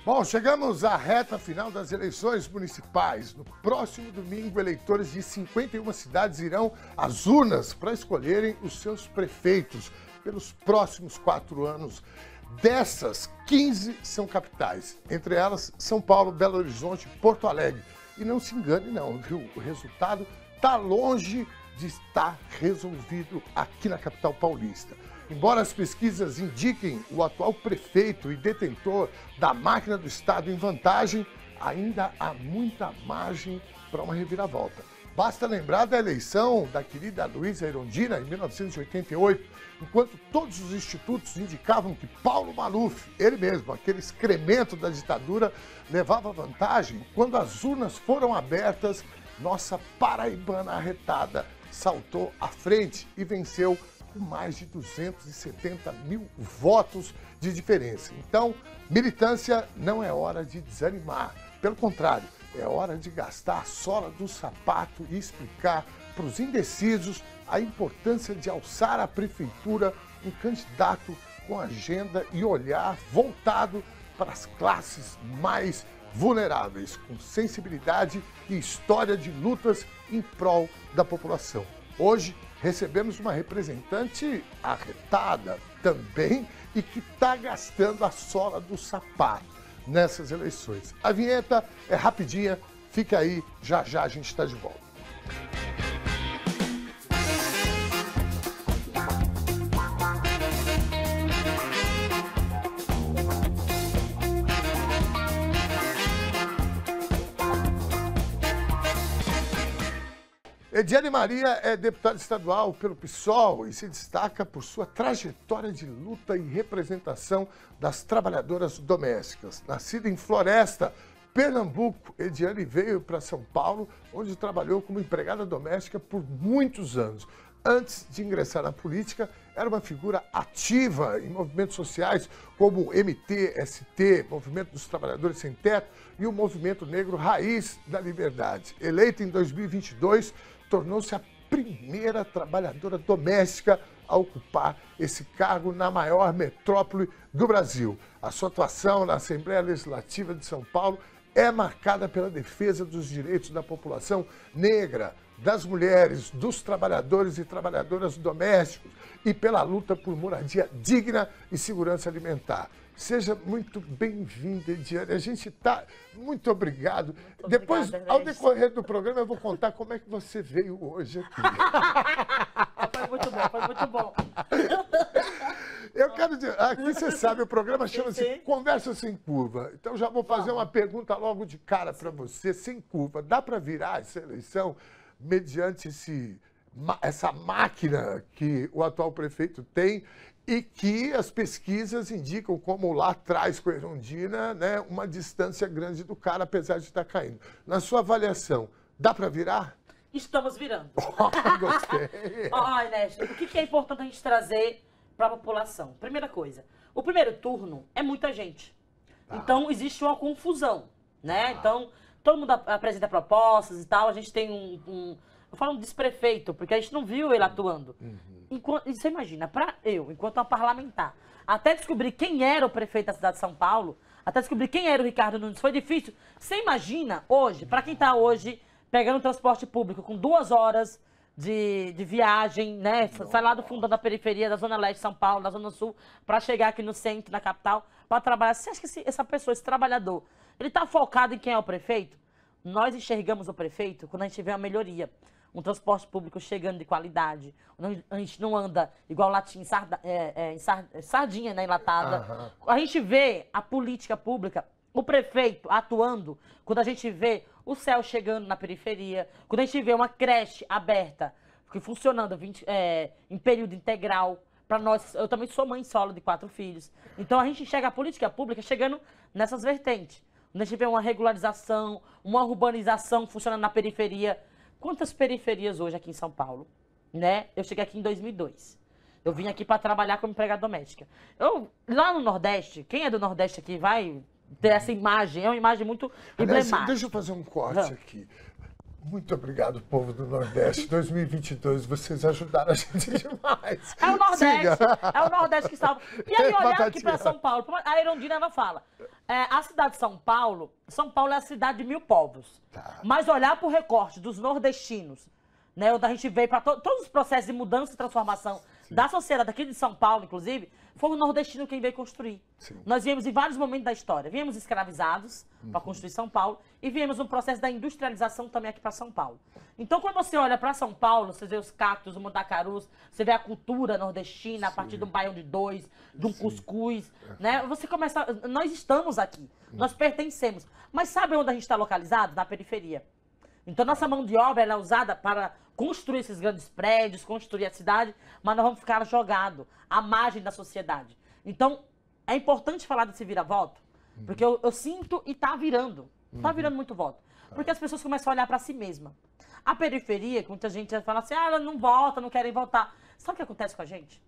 Bom, chegamos à reta final das eleições municipais. No próximo domingo, eleitores de 51 cidades irão às urnas para escolherem os seus prefeitos pelos próximos 4 anos. Dessas, 15 são capitais. Entre elas, São Paulo, Belo Horizonte e Porto Alegre. E não se engane não, viu? O resultado está longe de estar resolvido aqui na capital paulista. Embora as pesquisas indiquem o atual prefeito e detentor da máquina do Estado em vantagem, ainda há muita margem para uma reviravolta. Basta lembrar da eleição da querida Luísa Erundina em 1988, enquanto todos os institutos indicavam que Paulo Maluf, ele mesmo, aquele excremento da ditadura, levava vantagem. Quando as urnas foram abertas, nossa paraibana arretada saltou à frente e venceu com mais de 270 mil votos de diferença. Então, militância não é hora de desanimar. Pelo contrário, é hora de gastar a sola do sapato e explicar para os indecisos a importância de alçar à prefeitura um candidato com agenda e olhar voltado para as classes mais vulneráveis, com sensibilidade e história de lutas em prol da população. Hoje, recebemos uma representante arretada também e que está gastando a sola do sapato nessas eleições. A vinheta é rapidinha, fica aí, já já a gente está de volta. Ediane Maria é deputada estadual pelo PSOL e se destaca por sua trajetória de luta e representação das trabalhadoras domésticas. Nascida em Floresta, Pernambuco, Ediane veio para São Paulo, onde trabalhou como empregada doméstica por muitos anos. Antes de ingressar na política, era uma figura ativa em movimentos sociais como o MTST, Movimento dos Trabalhadores Sem Teto, e o Movimento Negro Raiz da Liberdade. Eleita em 2022, tornou-se a primeira trabalhadora doméstica a ocupar esse cargo na maior metrópole do Brasil. A sua atuação na Assembleia Legislativa de São Paulo é marcada pela defesa dos direitos da população negra, das mulheres, dos trabalhadores e trabalhadoras domésticos e pela luta por moradia digna e segurança alimentar. Seja muito bem-vinda, Ediane. A gente está... Muito obrigado. Depois, ao decorrer do programa, eu vou contar como é que você veio hoje aqui. Foi muito bom, foi muito bom. Eu quero dizer, aqui você sabe, o programa chama-se Conversa Sem Curva. Então já vou fazer uma pergunta logo de cara para você, sem curva. Dá para virar essa eleição mediante essa máquina que o atual prefeito tem e que as pesquisas indicam, como lá atrás com a Erundina, né, uma distância grande do cara, apesar de estar caindo. Na sua avaliação, dá para virar? Estamos virando. Gostei. Ernesto, o que é importante a gente trazer para a população? Primeira coisa, o primeiro turno é muita gente. Então, existe uma confusão, né? Então, todo mundo apresenta propostas e tal, a gente tem eu falo um desprefeito, porque a gente não viu ele atuando. Você imagina, enquanto uma parlamentar, até descobrir quem era o prefeito da cidade de São Paulo, até descobrir quem era o Ricardo Nunes, foi difícil. Você imagina hoje, para quem está hoje pegando transporte público com 2 horas de viagem, né? Sai lá do fundo da periferia, da Zona Leste de São Paulo, da Zona Sul, para chegar aqui no centro, na capital, para trabalhar. Você acha que essa pessoa, esse trabalhador, ele está focado em quem é o prefeito? Nós enxergamos o prefeito quando a gente vê uma melhoria. Um transporte público chegando de qualidade. A gente não anda igual latim, sardinha, né, enlatada. A gente vê a política pública, o prefeito atuando, quando a gente vê o céu chegando na periferia, quando a gente vê uma creche aberta, funcionando em período integral. Para nós, eu também sou mãe solo de 4 filhos. Então a gente enxerga a política pública chegando nessas vertentes. Quando a gente vê uma regularização, uma urbanização funcionando na periferia. Quantas periferias hoje aqui em São Paulo, né? Eu cheguei aqui em 2002. Eu vim aqui para trabalhar como empregada doméstica. Lá no Nordeste, quem é do Nordeste aqui vai ter essa imagem, é uma imagem muito emblemática. Deixa eu fazer um corte aqui. Muito obrigado, povo do Nordeste. 2022, vocês ajudaram a gente demais. É o Nordeste, Siga. é o Nordeste que salva. E aí, olhar aqui Batatinha. para São Paulo, a Irondina, ela fala, a cidade de São Paulo é a cidade de 1000 povos. Tá. Mas olhar para o recorte dos nordestinos, né, onde a gente veio para todos os processos de mudança e transformação da sociedade aqui de São Paulo, inclusive, foi o nordestino quem veio construir. Sim. Nós viemos em vários momentos da história. Viemos escravizados para construir São Paulo e viemos no processo da industrialização também aqui para São Paulo. Então, quando você olha para São Paulo, você vê os cactos, os mandacarus, você vê a cultura nordestina a partir de um baião de dois, de um cuscuz, né? Você começa... Nós estamos aqui, nós pertencemos. Mas sabe onde a gente está localizado? Na periferia. Então, nossa mão de obra ela é usada para construir esses grandes prédios, construir a cidade, mas nós vamos ficar jogados à margem da sociedade. Então, é importante falar desse vira-voto, porque eu sinto e está virando. Está virando muito voto. Porque as pessoas começam a olhar para si mesma. A periferia, que muita gente fala assim, ela não vota, não querem votar. Sabe o que acontece com a gente?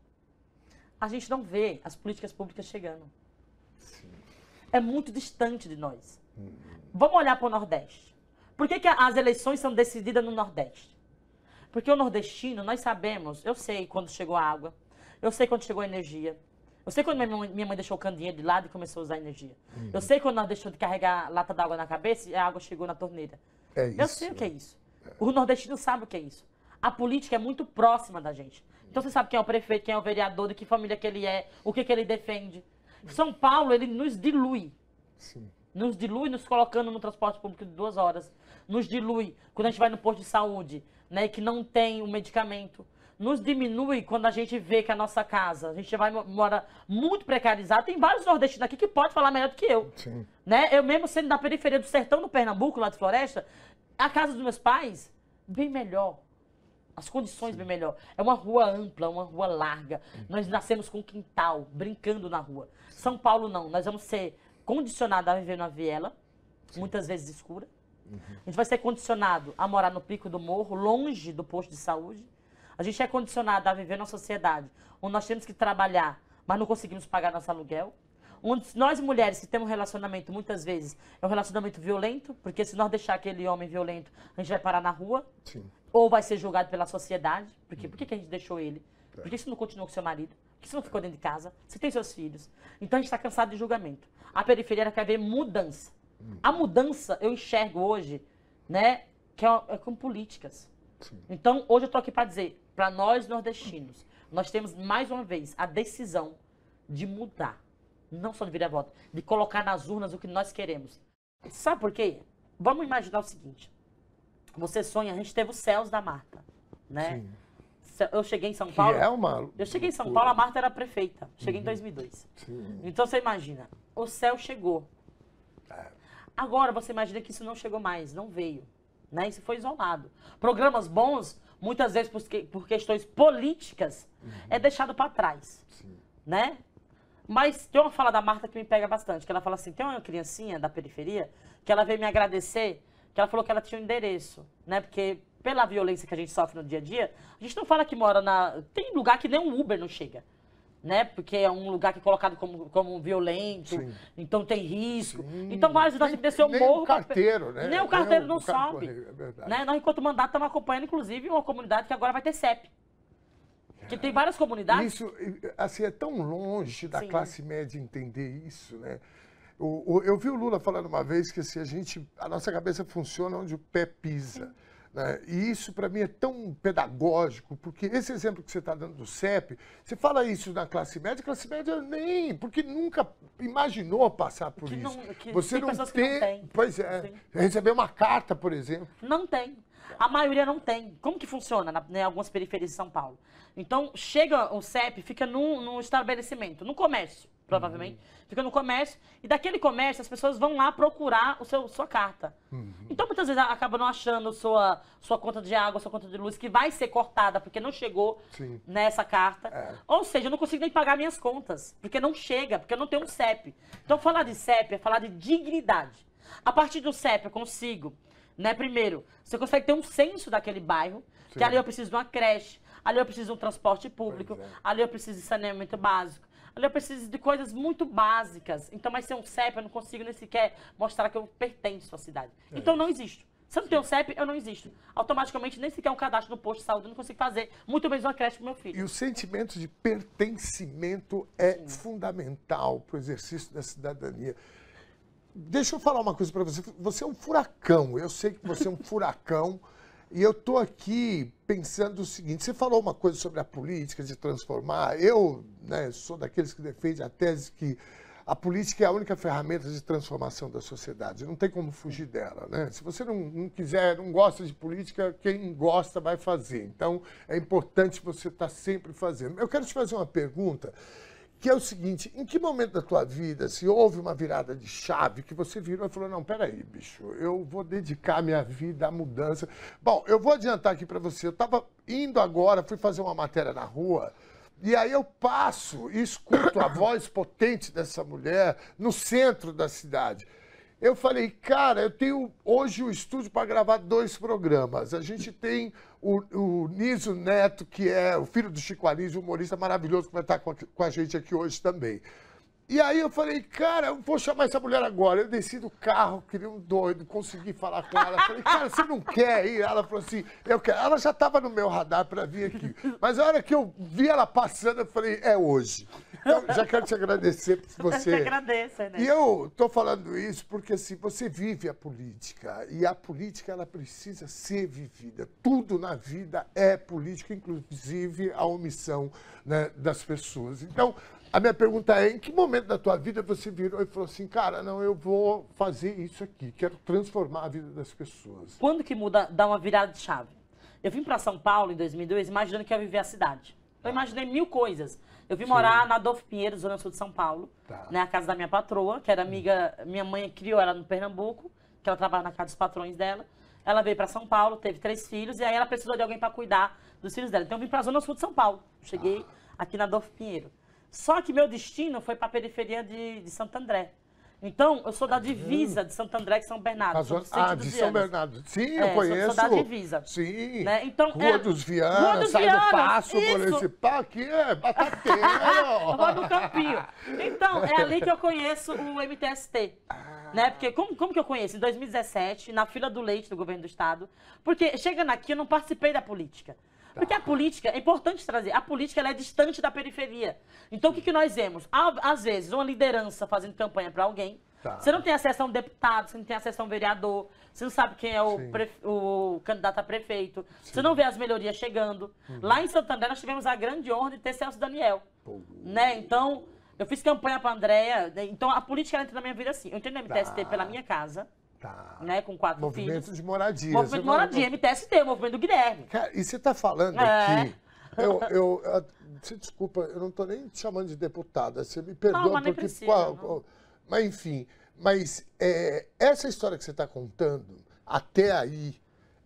A gente não vê as políticas públicas chegando. Sim. É muito distante de nós. Vamos olhar para o Nordeste. Por que as eleições são decididas no Nordeste? Porque o nordestino, nós sabemos, eu sei quando chegou a água, eu sei quando chegou a energia, eu sei quando minha mãe deixou o candinha de lado e começou a usar energia. Eu sei quando nós deixou de carregar lata d'água na cabeça e a água chegou na torneira. É isso. Eu sei o que é isso. O nordestino sabe o que é isso. A política é muito próxima da gente. Então você sabe quem é o prefeito, quem é o vereador, de que família que ele é, o que ele defende. São Paulo, ele nos dilui. Sim. Nos dilui nos colocando no transporte público de 2 horas. Nos dilui quando a gente vai no posto de saúde, né, que não tem o medicamento. Nos diminui quando a gente vê que a nossa casa, a gente mora muito precarizado. Tem vários nordestinos aqui que podem falar melhor do que eu. Sim. Né? Eu mesmo sendo da periferia do sertão do Pernambuco, lá de Floresta, a casa dos meus pais, bem melhor. As condições bem melhor. É uma rua ampla, uma rua larga. Nós nascemos com quintal, brincando na rua. São Paulo não, nós vamos ser condicionados a viver numa viela, muitas vezes escura. A gente vai ser condicionado a morar no pico do morro, longe do posto de saúde. A gente é condicionado a viver numa sociedade onde nós temos que trabalhar, mas não conseguimos pagar nosso aluguel. Onde nós mulheres que temos um relacionamento, muitas vezes, é um relacionamento violento, porque se nós deixar aquele homem violento, a gente vai parar na rua. Sim. Ou vai ser julgado pela sociedade. Porque, por que a gente deixou ele? Por que você não continuou com seu marido? Por que você não ficou dentro de casa? Você tem seus filhos. Então a gente está cansado de julgamento. A periferia ela quer ver mudança. A mudança eu enxergo hoje, né, que é com políticas. Sim. Então hoje eu estou aqui para dizer, para nós nordestinos, nós temos mais uma vez a decisão de mudar. Não só de virar voto, de colocar nas urnas o que nós queremos. Sabe por quê? Vamos imaginar o seguinte. Você sonha, a gente teve os céus da Marta, né? Sim. Eu cheguei em São Paulo. Que é uma... Eu cheguei em São Paulo, a Marta era prefeita. Cheguei em 2002. Sim. Então você imagina, o céu chegou. Agora você imagina que isso não chegou mais, não veio. Né? Isso foi isolado. Programas bons, muitas vezes por questões políticas, é deixado para trás. Sim. Né? Mas tem uma fala da Marta que me pega bastante, que ela fala assim, tem uma criancinha da periferia que ela veio me agradecer, que ela falou que ela tinha um endereço, né? Porque pela violência que a gente sofre no dia a dia, a gente não fala que mora na... Tem lugar que nem um Uber não chega, né? Porque é um lugar que é colocado como violento, Sim. então tem risco. Sim. Então vários de nós têm que descer o morro. Nem o carteiro, né? Nem o carteiro não carro sobe. correio, é verdade. Né? Nós, enquanto mandato, estamos acompanhando, inclusive, uma comunidade que agora vai ter CEP. Que tem várias comunidades. Isso, assim, é tão longe da Sim. classe média entender isso, né? Eu vi o Lula falando uma vez que assim, a nossa cabeça funciona onde o pé pisa. Né? E isso, para mim, é tão pedagógico, porque esse exemplo que você está dando do CEP, você fala isso na classe média nem, porque nunca imaginou passar por isso. Você tem não pessoas que não têm. Pois é, Sim. receber uma carta, por exemplo. Não tem. A maioria não tem. Como que funciona em algumas periferias de São Paulo? Então, chega o CEP, fica num estabelecimento, no comércio, provavelmente. Fica no comércio, e daquele comércio as pessoas vão lá procurar sua carta. Então, muitas vezes, acabam não achando sua conta de água, sua conta de luz, que vai ser cortada, porque não chegou Sim. nessa carta. Ou seja, eu não consigo nem pagar minhas contas, porque não chega, porque eu não tenho um CEP. Então, falar de CEP é falar de dignidade. A partir do CEP, eu consigo... Né? Primeiro, você consegue ter um censo daquele bairro, Sim. que ali eu preciso de uma creche, ali eu preciso de um transporte público, ali eu preciso de saneamento básico, ali eu preciso de coisas muito básicas. Então, mas sem um CEP, eu não consigo nem sequer mostrar que eu pertenço à cidade. Então, não existe. Se eu não tenho CEP, eu não existo. Automaticamente, nem sequer um cadastro no posto de saúde eu não consigo fazer, muito menos uma creche pro meu filho. E o sentimento de pertencimento é fundamental para o exercício da cidadania. Deixa eu falar uma coisa para você. Você é um furacão. Eu sei que você é um furacão. E eu estou aqui pensando o seguinte. Você falou uma coisa sobre a política de transformar. Eu, né, sou daqueles que defendem a tese que a política é a única ferramenta de transformação da sociedade. Não tem como fugir dela, né? Se você não quiser, não gosta de política, quem gosta vai fazer. Então, é importante você estar sempre fazendo. Eu quero te fazer uma pergunta, que é o seguinte: em que momento da tua vida, se houve uma virada de chave, que você virou e falou, não, peraí, bicho, eu vou dedicar minha vida à mudança. Bom, eu vou adiantar aqui para você. Eu estava indo agora, fui fazer uma matéria na rua, e aí eu passo e escuto a voz potente dessa mulher no centro da cidade. Eu falei, cara, eu tenho hoje o estúdio para gravar 2 programas. A gente tem o Niso Neto, que é o filho do Chico Anísio, um humorista maravilhoso, que vai estar com a gente aqui hoje também. E aí eu falei, cara, eu vou chamar essa mulher agora. Eu desci do carro, queria um doido, consegui falar com ela. Falei, cara, você não quer ir? Ela falou assim, eu quero. Ela já estava no meu radar para vir aqui. Mas a hora que eu vi ela passando, eu falei, é hoje. Então, já quero te agradecer por você. Eu que agradeço, né? E eu estou falando isso porque assim, você vive a política. E a política, ela precisa ser vivida. Tudo na vida é política, inclusive a omissão, né, das pessoas. Então, a minha pergunta é, em que momento da tua vida você virou e falou assim, cara, não, eu vou fazer isso aqui, quero transformar a vida das pessoas? Quando que muda, dá uma virada de chave? Eu vim para São Paulo em 2002 imaginando que ia viver a cidade. Eu imaginei 1000 coisas. Eu vim morar na Adolfo Pinheiro, zona sul de São Paulo, né, a casa da minha patroa, que era amiga, minha mãe criou ela no Pernambuco, que ela trabalha na casa dos patrões dela. Ela veio para São Paulo, teve 3 filhos, e aí ela precisou de alguém para cuidar dos filhos dela. Então eu vim para a zona sul de São Paulo. Cheguei aqui na Adolfo Pinheiro. Só que meu destino foi para a periferia de Santo André. Então, eu sou da divisa de Santo André e São Bernardo. De São Bernardo. Sim, eu conheço. Sou da divisa. Sim. Né? Então, Rua dos Vianas, sai do Paço Municipal, aqui é batateiro. Eu vou no Campinho. Então, é ali que eu conheço o MTST. Né? Porque como que eu conheço? Em 2017, na fila do leite do governo do estado. Porque chegando aqui, eu não participei da política. Porque a política, é importante trazer, a política ela é distante da periferia. Então, o que nós vemos? Às vezes, uma liderança fazendo campanha para alguém, você não tem acesso a um deputado, você não tem acesso a um vereador, você não sabe quem é o candidato a prefeito, você não vê as melhorias chegando. Lá em Santo André, nós tivemos a grande honra de ter Celso Daniel. Né? Então, eu fiz campanha para a Andréia, então a política entra na minha vida assim. Eu entrei no MTST pela minha casa. Né, com 4 filhos. Movimento de moradia. Movimento de moradia, MTST, o movimento do Guilherme. Cara, e você está falando aqui, você desculpa, eu não estou nem te chamando de deputada, você me perdoa, não, mas porque... Precisa, mas enfim, essa história que você está contando, até aí,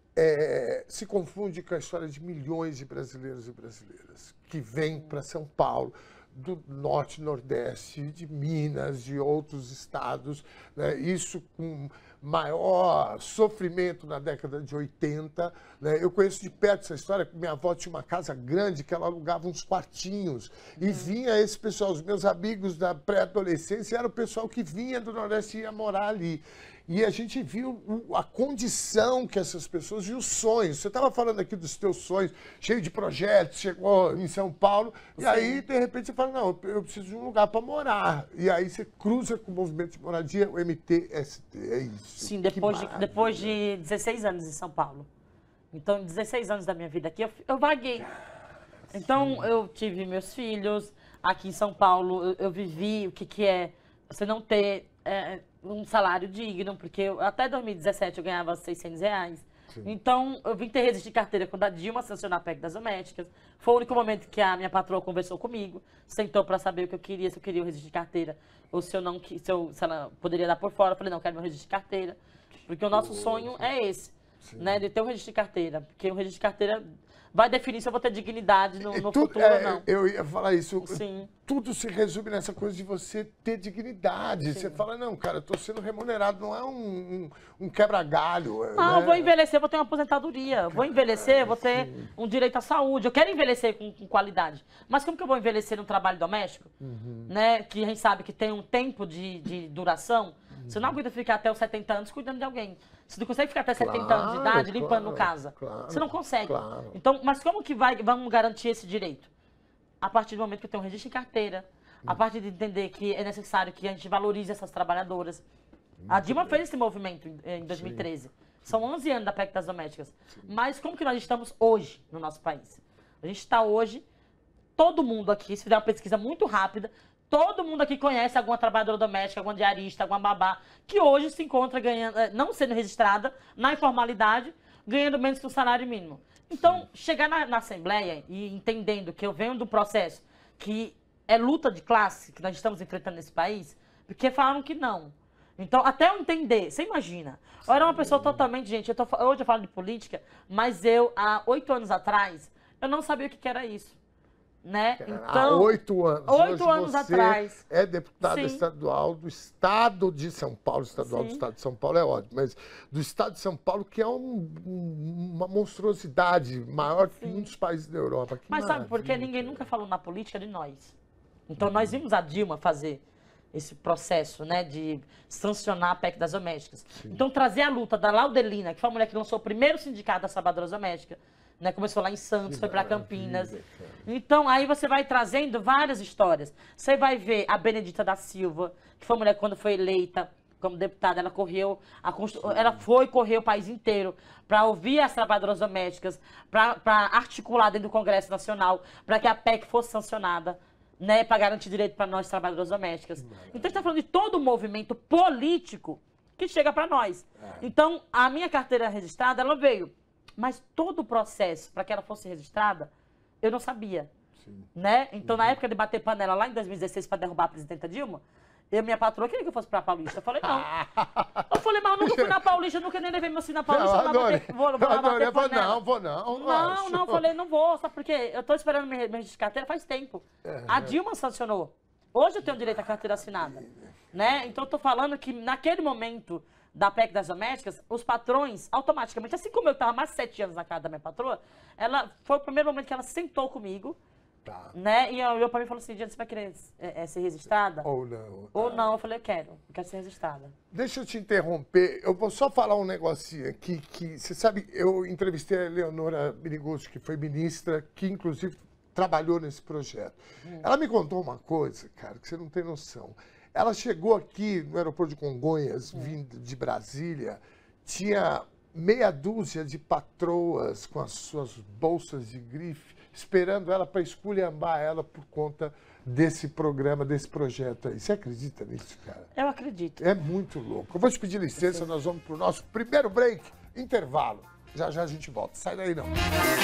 se confunde com a história de milhões de brasileiros e brasileiras que vêm para São Paulo, do Norte, Nordeste, de Minas, de outros estados, né? Isso com maior sofrimento na década de 80. Né? Eu conheço de perto essa história, minha avó tinha uma casa grande que ela alugava uns quartinhos e vinha esse pessoal, os meus amigos da pré-adolescência, era o pessoal que vinha do Nordeste e ia morar ali. E a gente viu a condição que essas pessoas e os sonhos. Você estava falando aqui dos teus sonhos, cheio de projetos, chegou em São Paulo, e aí, de repente, você fala, não, eu preciso de um lugar para morar. E aí você cruza com o movimento de moradia, o MTST, é isso. Sim, depois de 16 anos em São Paulo. Então, 16 anos da minha vida aqui, eu vaguei. Então, eu tive meus filhos, aqui em São Paulo, eu vivi o que é você não ter... um salário digno, porque até 2017 eu ganhava R$600. Então, eu vim ter registro de carteira quando a Dilma sancionou a PEC das domésticas. Foi o único momento que a minha patroa conversou comigo, sentou para saber o que eu queria, se eu queria o registro de carteira, ou se ela poderia dar por fora. Eu falei, não, eu quero meu registro de carteira, porque o nosso sonho é esse, né, de ter um registro de carteira, porque o registro de carteira vai definir se eu vou ter dignidade no futuro ou não. Eu ia falar isso. Sim. Tudo se resume nessa coisa de você ter dignidade. Sim. Você fala, não, cara, eu estou sendo remunerado, não é um quebra-galho. Não, eu vou envelhecer, vou ter uma aposentadoria. Vou envelhecer, vou ter um direito à saúde. Eu quero envelhecer com qualidade. Mas como que eu vou envelhecer num trabalho doméstico? Né? Que a gente sabe que tem um tempo de duração. Você não aguenta ficar até os 70 anos cuidando de alguém. Você não consegue ficar até 70 anos de idade limpando casa. Você não consegue. Então, mas como que vamos garantir esse direito? A partir do momento que eu tenho um registro em carteira, a partir de entender que é necessário que a gente valorize essas trabalhadoras. A Dilma fez esse movimento em 2013. São 11 anos da PEC das domésticas. Mas como que nós estamos hoje no nosso país? A gente está hoje, todo mundo aqui, se fizer uma pesquisa muito rápida, todo mundo aqui conhece alguma trabalhadora doméstica, alguma diarista, alguma babá, que hoje se encontra ganhando, não sendo registrada, na informalidade, ganhando menos que o salário mínimo. Então, chegar na Assembleia e entendendo que eu venho do processo que é luta de classe que nós estamos enfrentando nesse país, porque falaram que não. Então, até eu entender, você imagina, eu era uma pessoa totalmente, gente, hoje eu falo de política, mas eu, há 8 anos atrás, eu não sabia o que era isso. Né? Então, há 8 anos. 8 anos você atrás. É deputada estadual do Estado de São Paulo, estadual do Estado de São Paulo é ótimo, mas do Estado de São Paulo, que é uma monstruosidade maior que muitos países da Europa. Que mas sabe por quê? Ninguém nunca falou na política de nós. Então, nós vimos a Dilma fazer esse processo, né, de sancionar a PEC das domésticas. Então, trazer a luta da Laudelina, que foi a mulher que lançou o primeiro sindicato das trabalhadoras domésticas, né, começou lá em Santos, foi para Campinas. Então, aí você vai trazendo várias histórias. Você vai ver a Benedita da Silva, que foi uma mulher que quando foi eleita como deputada, ela correu o país inteiro para ouvir as trabalhadoras domésticas, para articular dentro do Congresso Nacional, para que a PEC fosse sancionada, né, para garantir direito para nós, trabalhadoras domésticas. Então, a gente está falando de todo o movimento político que chega para nós. Então, a minha carteira registrada, ela veio. Mas todo o processo para que ela fosse registrada, eu não sabia. Né? Então, na época de bater panela, lá em 2016, para derrubar a presidenta Dilma, minha patroa queria que eu fosse para a Paulista. Eu falei, não. Eu falei, mas eu nunca fui na Paulista, nunca nem levei meu filho na Paulista. Vou lá bater panela. Não, vou não. Não, eu falei, não vou, sabe por quê? Eu estou esperando meu registro de carteira faz tempo. A Dilma sancionou. Hoje eu tenho direito à carteira assinada. Né? Então, eu estou falando que naquele momento da PEC das domésticas, os patrões, automaticamente, assim como eu estava mais 7 anos na casa da minha patroa, foi o primeiro momento que ela sentou comigo, né? E olhou para mim e falou assim, Diana, você vai querer ser registrada? Ou não. Ou não. Eu falei, eu quero ser registrada. Deixa eu te interromper, eu vou só falar um negocinho aqui, que você sabe, eu entrevistei a Eleonora Birigucci, que foi ministra, que inclusive trabalhou nesse projeto. Ela me contou uma coisa, cara, que você não tem noção. Ela chegou aqui no aeroporto de Congonhas, vindo de Brasília, tinha meia dúzia de patroas com as suas bolsas de grife, esperando ela para esculhambar ela por conta desse programa, desse projeto aí. Você acredita nisso, cara? Eu acredito. É muito louco. Eu vou te pedir licença, nós vamos para o nosso primeiro break, intervalo. Já já a gente volta. Sai daí não.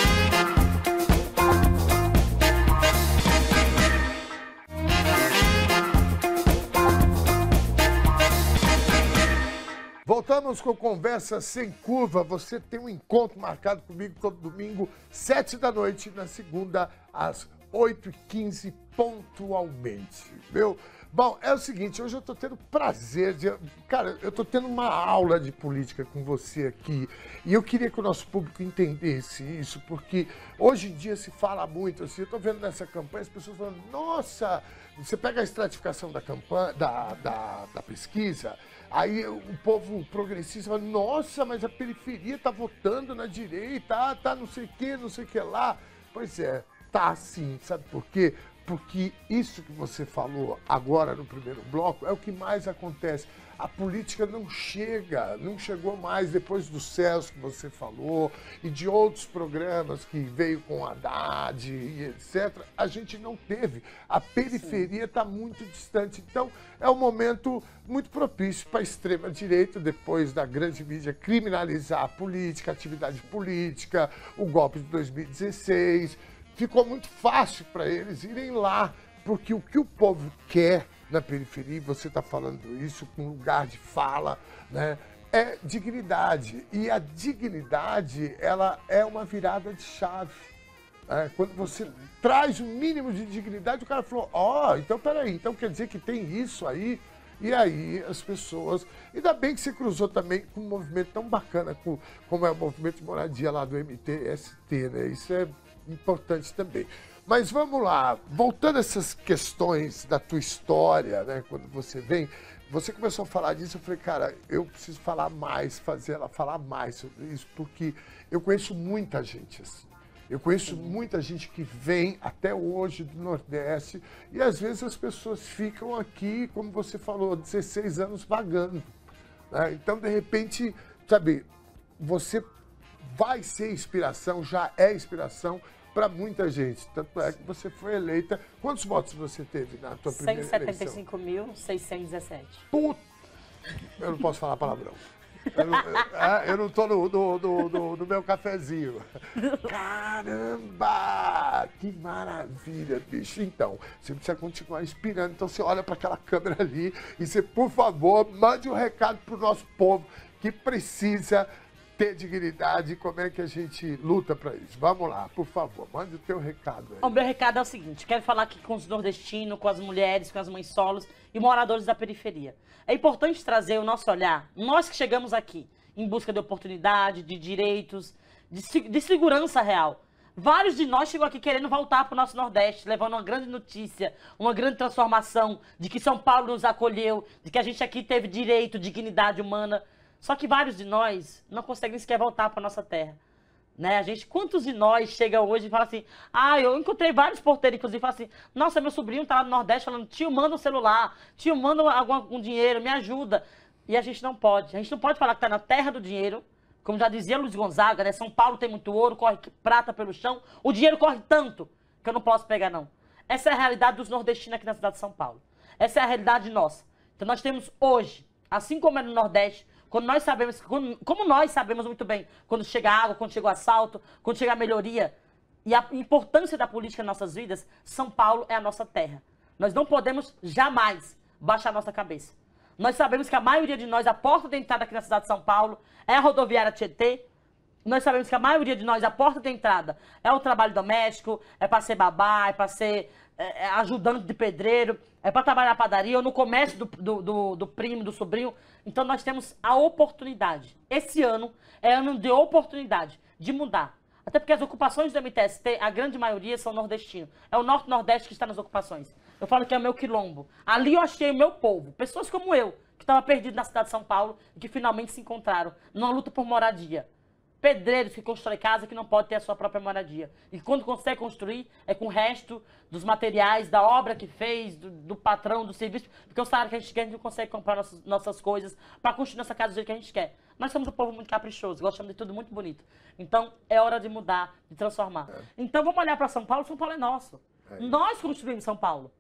Voltamos com Conversa Sem Curva. Você tem um encontro marcado comigo todo domingo, 7 da noite, na segunda, às 8h15, pontualmente. Meu? Bom, é o seguinte, hoje eu tô tendo prazer de... Cara, eu tô tendo uma aula de política com você aqui. E eu queria que o nosso público entendesse isso, porque hoje em dia se fala muito assim, eu tô vendo nessa campanha as pessoas falando, nossa, você pega a estratificação da campanha, da pesquisa, aí o povo progressista fala, nossa, mas a periferia tá votando na direita, tá não sei o que lá. Pois é, tá sim, sabe por quê? Porque isso que você falou agora no primeiro bloco é o que mais acontece. A política não chegou mais depois do Celso que você falou e de outros programas que veio com Haddad e etc. A gente não teve. A periferia está muito distante. Então, é um momento muito propício para a extrema-direita, depois da grande mídia criminalizar a política, a atividade política, o golpe de 2016. Ficou muito fácil para eles irem lá, porque o que o povo quer na periferia, e você está falando isso com lugar de fala, né, é dignidade. E a dignidade, ela é uma virada de chave. Quando você traz um mínimo de dignidade, o cara falou, então peraí, então quer dizer que tem isso aí? E aí as pessoas... Ainda bem que você cruzou também com um movimento tão bacana como é o movimento de moradia lá do MTST, né? Isso é importante também. Mas vamos lá, voltando a essas questões da tua história, né, quando você vem, você começou a falar disso, eu falei, cara, eu preciso falar mais, fazer ela falar mais sobre isso, porque eu conheço muita gente assim. Eu conheço muita gente que vem até hoje do Nordeste e às vezes as pessoas ficam aqui, como você falou, 16 anos vagando. Né? Então, de repente, sabe, você vai ser inspiração, já é inspiração para muita gente. Tanto é que você foi eleita. Quantos votos você teve na tua primeira eleição? 175.617. Puta! Eu não posso falar palavrão. Eu não tô no meu cafezinho. Caramba! Que maravilha, bicho. Então, você precisa continuar inspirando. Então, você olha para aquela câmera ali e você, por favor, mande um recado pro nosso povo que precisa ter dignidade. Como é que a gente luta para isso? Vamos lá, por favor, mande o teu recado aí. O meu recado é o seguinte, quero falar aqui com os nordestinos, com as mulheres, com as mães solos e moradores da periferia. É importante trazer o nosso olhar, nós que chegamos aqui em busca de oportunidade, de direitos, de segurança real. Vários de nós chegam aqui querendo voltar para o nosso Nordeste, levando uma grande notícia, uma grande transformação, de que São Paulo nos acolheu, de que a gente aqui teve direito, dignidade humana. Só que vários de nós não conseguem sequer voltar para nossa terra. Né? Quantos de nós chegam hoje e falam assim, eu encontrei vários porteiros, inclusive, e falam assim, nossa, meu sobrinho tá lá no Nordeste falando, tio, manda um celular, tio, manda algum dinheiro, me ajuda. E a gente não pode falar que tá na terra do dinheiro, como já dizia Luiz Gonzaga, né? São Paulo tem muito ouro, corre prata pelo chão, o dinheiro corre tanto que eu não posso pegar, não. Essa é a realidade dos nordestinos aqui na cidade de São Paulo. Essa é a realidade nossa. Então nós temos hoje, assim como é no Nordeste, como nós sabemos muito bem, quando chega água, quando chega o assalto, quando chega a melhoria e a importância da política em nossas vidas, São Paulo é a nossa terra. Nós não podemos jamais baixar nossa cabeça. Nós sabemos que a maioria de nós, a porta de entrada aqui na cidade de São Paulo é a rodoviária Tietê. Nós sabemos que a maioria de nós, a porta de entrada é o trabalho doméstico, é para ser babá, é para ser ajudante de pedreiro, é para trabalhar na padaria ou no comércio do primo, do sobrinho. Então nós temos a oportunidade. Esse ano é ano de oportunidade, de mudar. Até porque as ocupações do MTST, a grande maioria são nordestinos. É o Norte-Nordeste que está nas ocupações. Eu falo que é o meu quilombo. Ali eu achei o meu povo. Pessoas como eu, que estavam perdidas na cidade de São Paulo e que finalmente se encontraram numa luta por moradia. Pedreiros que constroem casa que não pode ter a sua própria moradia. E quando consegue construir, é com o resto dos materiais, da obra que fez, do patrão, do serviço, porque o salário que a gente quer, a gente não consegue comprar nossas coisas para construir nossa casa do jeito que a gente quer. Nós somos um povo muito caprichoso, gostamos de tudo muito bonito. Então, é hora de mudar, de transformar. Então, vamos olhar para São Paulo é nosso. Nós construímos São Paulo.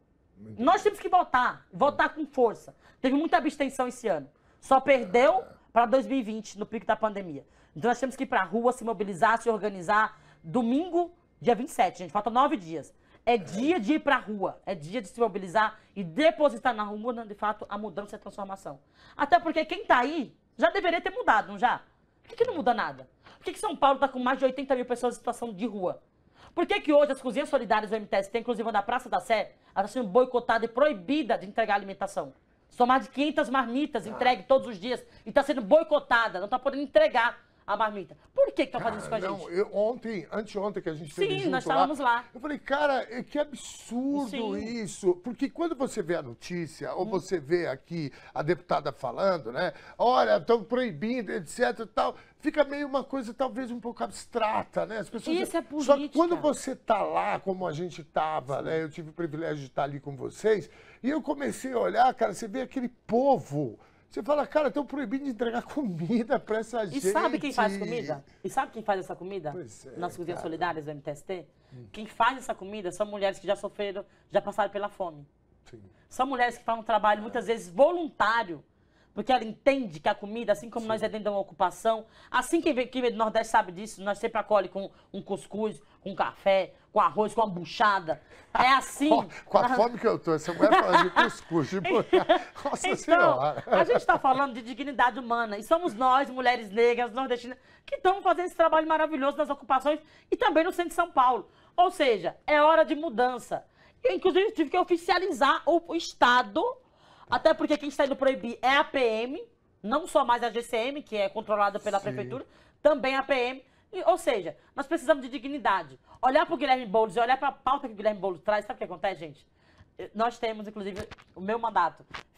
Nós temos que votar com força. Teve muita abstenção esse ano. Só perdeu para 2020, no pico da pandemia. Então nós temos que ir para a rua, se mobilizar, se organizar. Domingo, dia 27, gente, faltam 9 dias. É dia de ir para a rua, é dia de se mobilizar e depositar na rua, de fato, a mudança e a transformação. Até porque quem está aí já deveria ter mudado, não já? Por que não muda nada? Por que São Paulo está com mais de 80 mil pessoas em situação de rua? Por que hoje as cozinhas solidárias do MTST, inclusive na Praça da Sé, ela está sendo boicotada e proibida de entregar alimentação? São mais de 500 marmitas entregues todos os dias e está sendo boicotada, não está podendo entregar a marmita. Por que estão fazendo isso com a gente? Anteontem que a gente esteve junto nós estávamos lá. Eu falei, cara, que absurdo isso. Porque quando você vê a notícia, ou você vê aqui a deputada falando, né? Olha, estão proibindo, etc e tal. Fica meio uma coisa talvez um pouco abstrata, né? As pessoas... Isso é política. Só que quando você está lá, como a gente estava, né? Eu tive o privilégio de estar ali com vocês, e eu comecei a olhar, cara, você vê aquele povo... Você fala, cara, estão proibindo de entregar comida para essa gente. E sabe quem faz comida? E sabe quem faz essa comida? Pois é, nas cozinhas solidárias do MTST? Quem faz essa comida são mulheres que já sofreram, já passaram pela fome. Sim. São mulheres que fazem um trabalho, muitas vezes, voluntário. Porque ela entende que a comida, assim como nós é dentro de uma ocupação, assim quem vem do Nordeste sabe disso, nós sempre acolhe com um cuscuz, com café, com arroz, com uma buchada. É assim. Com a fome que eu tô, essa mulher falando de cuscuz, de Nossa então, Senhora. A gente está falando de dignidade humana. E somos nós, mulheres negras, nordestinas, que estamos fazendo esse trabalho maravilhoso nas ocupações e também no centro de São Paulo. Ou seja, é hora de mudança. Eu, inclusive, tive que oficializar o Estado. Até porque quem está indo proibir é a PM, não só mais a GCM, que é controlada pela prefeitura, também a PM. Ou seja, nós precisamos de dignidade. Olhar para o Guilherme Boulos e olhar para a pauta que o Guilherme Boulos traz, sabe o que acontece, gente? Nós temos, inclusive, o meu mandato,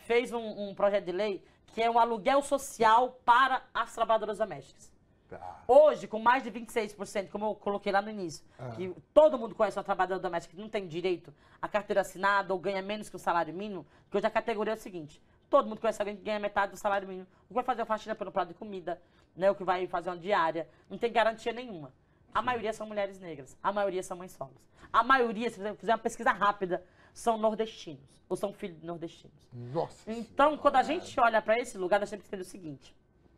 fez um projeto de lei que é um aluguel social para as trabalhadoras domésticas. Tá. Hoje, com mais de 26%, como eu coloquei lá no início, que todo mundo conhece uma trabalhadora doméstica que não tem direito à carteira assinada ou ganha menos que o salário mínimo, que hoje a categoria é o seguinte, todo mundo conhece alguém que ganha metade do salário mínimo, o que vai fazer uma faxina pelo prato de comida, né, o que vai fazer uma diária, não tem garantia nenhuma. A maioria são mulheres negras, a maioria são mães solos. A maioria, se você fizer uma pesquisa rápida, são nordestinos, ou são filhos de nordestinos. Nossa. Então, quando a gente olha para esse lugar, nós temos que entender o seguinte,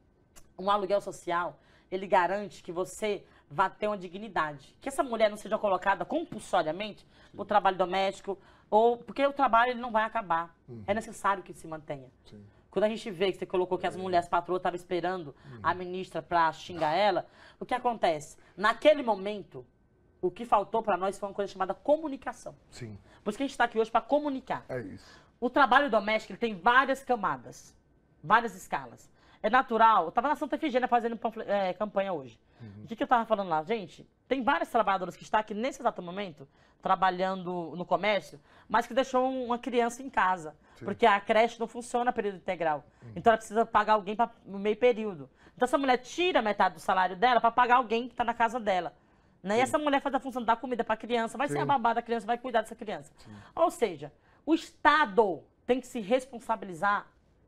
um aluguel social, ele garante que você vá ter uma dignidade. Que essa mulher não seja colocada compulsoriamente no trabalho doméstico, ou porque o trabalho ele não vai acabar. É necessário que se mantenha. Sim. Quando a gente vê que você colocou que as mulheres patroas estavam esperando a ministra para xingar ela, o que acontece? Naquele momento, o que faltou para nós foi uma coisa chamada comunicação. Sim. Por isso que a gente está aqui hoje para comunicar. É isso. O trabalho doméstico ele tem várias camadas, várias escalas. É natural. Eu estava na Santa Efigênia fazendo campanha hoje. O que eu estava falando lá? Gente, tem vários trabalhadores que estão aqui nesse exato momento, trabalhando no comércio, mas que deixou uma criança em casa. Sim. Porque a creche não funciona período integral. Então ela precisa pagar alguém no meio período. Então essa mulher tira metade do salário dela para pagar alguém que está na casa dela. Né? E essa mulher faz a função de dar comida para a criança, vai ser a babá da criança, vai cuidar dessa criança. Sim. Ou seja, o Estado tem que se responsabilizar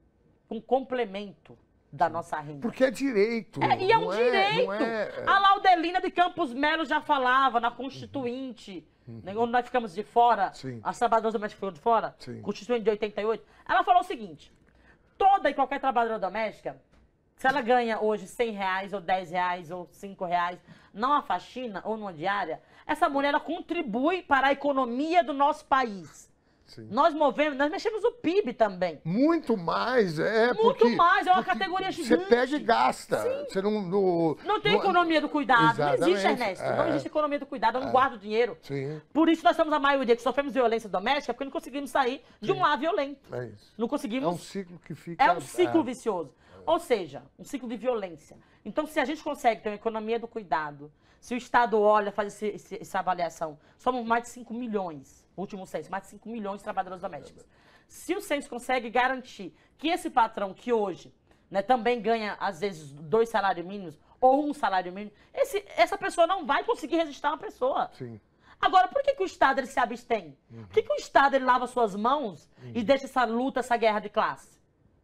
com complemento da nossa renda. Porque é direito. E é um direito. A Laudelina de Campos Melo já falava na Constituinte, né, onde nós ficamos de fora, as trabalhadoras domésticas ficam de fora, Constituinte de 88, ela falou o seguinte, toda e qualquer trabalhadora doméstica, se ela ganha hoje R$100 ou R$10 ou R$5, numa faxina ou numa diária, essa mulher ela contribui para a economia do nosso país. Sim. Nós mexemos o PIB também. Muito mais, Muito mais, é uma categoria gigante. Você pega e gasta. Sim. Você não tem economia do cuidado. Exatamente. Não existe, Ernesto. Não existe economia do cuidado, eu não guardo dinheiro. Sim. Por isso nós somos a maioria que sofremos violência doméstica, porque não conseguimos sair de um lar violento. É isso. Não conseguimos. É um ciclo que fica... É um ciclo vicioso. Ou seja, um ciclo de violência. Então, se a gente consegue ter uma economia do cuidado, se o Estado olha, faz essa avaliação, somos mais de 5 milhões, o último censo, mais de 5 milhões de trabalhadoras domésticas. Se o censo consegue garantir que esse patrão que hoje, né, também ganha, às vezes, 2 salários mínimos ou 1 salário mínimo, essa pessoa não vai conseguir resistir a uma pessoa. Sim. Agora, por que o Estado ele se abstém? Por que o Estado ele lava suas mãos e deixa essa luta, essa guerra de classe?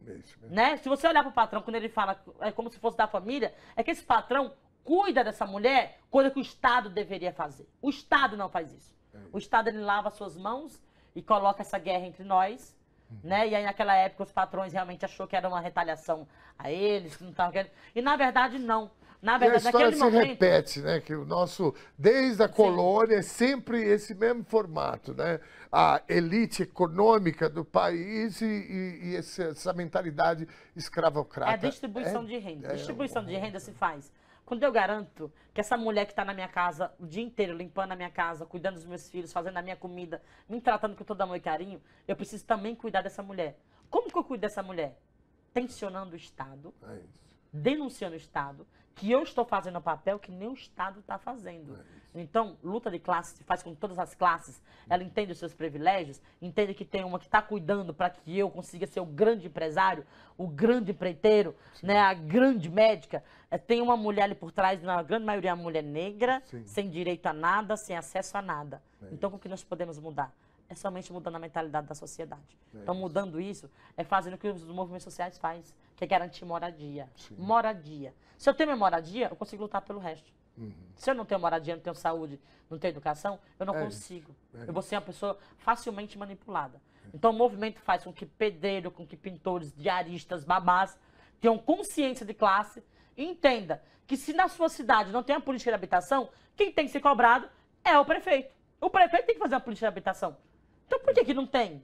Né? Se você olhar para o patrão, quando ele fala é como se fosse da família, é que esse patrão cuida dessa mulher, coisa que o Estado deveria fazer. O Estado não faz isso. O Estado ele lava suas mãos e coloca essa guerra entre nós, né? E aí naquela época os patrões realmente achou que era uma retaliação a eles, que não estavam querendo. E na verdade não. Na verdade, a história naquele momento repete, né? Que o nosso, desde a colônia, é sempre esse mesmo formato, né? A elite econômica do país e essa mentalidade escravocrata. É a distribuição de renda. Distribuição de renda se faz. Quando eu garanto que essa mulher que está na minha casa o dia inteiro, limpando a minha casa, cuidando dos meus filhos, fazendo a minha comida, me tratando com todo amor e carinho, eu preciso também cuidar dessa mulher. Como que eu cuido dessa mulher? Tensionando o Estado, denunciando o Estado, que eu estou fazendo o papel que nem o Estado está fazendo. Então, luta de classe se faz com todas as classes, ela entende os seus privilégios, entende que tem uma que está cuidando para que eu consiga ser o grande empresário, o grande empreiteiro, né, a grande médica. Tem uma mulher ali por trás, na grande maioria, uma mulher negra, sem direito a nada, sem acesso a nada. Então, o que nós podemos mudar? É somente mudando a mentalidade da sociedade. Então, mudando isso, é fazendo o que os movimentos sociais fazem, que é garantir moradia. Moradia. Se eu tenho minha moradia, eu consigo lutar pelo resto. Se eu não tenho moradia, não tenho saúde, não tenho educação, eu não consigo. Eu vou ser uma pessoa facilmente manipulada. Então, o movimento faz com que pedreiro, com que pintores, diaristas, babás, tenham consciência de classe e entenda que se na sua cidade não tem a política de habitação, quem tem que ser cobrado é o prefeito. O prefeito tem que fazer uma política de habitação. Então, por que não tem?